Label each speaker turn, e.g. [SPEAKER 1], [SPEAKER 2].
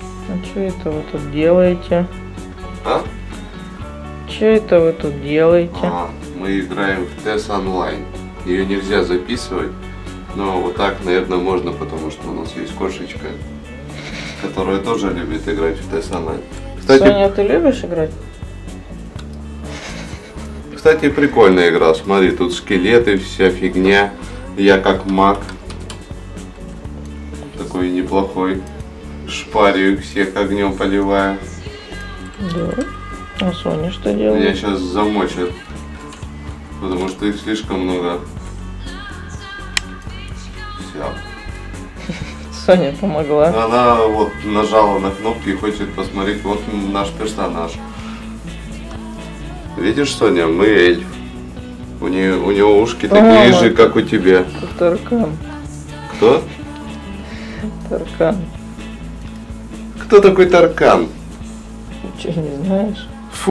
[SPEAKER 1] А что это вы тут делаете?
[SPEAKER 2] А?
[SPEAKER 1] Что это вы тут делаете?
[SPEAKER 2] Мы играем в TES Online. Ее нельзя записывать, но вот так, наверное, можно, потому что у нас есть кошечка, которая тоже любит играть в TES Online. Кстати,
[SPEAKER 1] Соня, ты любишь играть?
[SPEAKER 2] Кстати, прикольная игра. Смотри, тут скелеты, вся фигня. Я как маг. Такой неплохой. Шпарю их всех огнем поливаю.
[SPEAKER 1] Да. А Соня что делает?
[SPEAKER 2] Меня сейчас замочат. Потому что их слишком много. Все.
[SPEAKER 1] Соня помогла.
[SPEAKER 2] Она вот нажала на кнопки и хочет посмотреть. Вот наш персонаж. Видишь, Соня, мы эльф. У него ушки такие же, как у тебя.
[SPEAKER 1] Это Таркан.
[SPEAKER 2] Кто?
[SPEAKER 1] Таркан.
[SPEAKER 2] Кто такой Таркан?
[SPEAKER 1] Ты что, не знаешь?